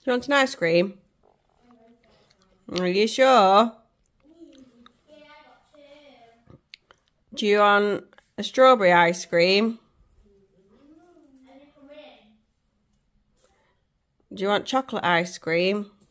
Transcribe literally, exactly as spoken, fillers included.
you want an ice cream? Are you sure? Do you want a strawberry ice cream? Do you want chocolate ice cream?